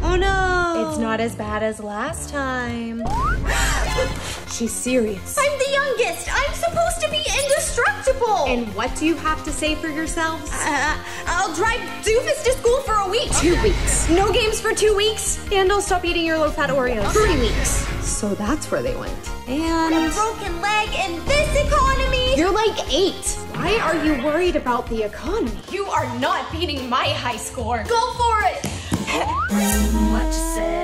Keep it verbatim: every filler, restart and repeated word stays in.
Oh no! It's not as bad as last time. She's serious. I'm the youngest. I'm supposed to be indestructible. And what do you have to say for yourselves? Uh, I'll drive Doofus to school for a week. Two weeks. No games for two weeks. And I'll stop eating your low-fat Oreos. Three weeks. So that's where they went. And a broken leg in this economy. You're like eight. Why are you worried about the economy? You are not beating my high score. Go for it. What you say?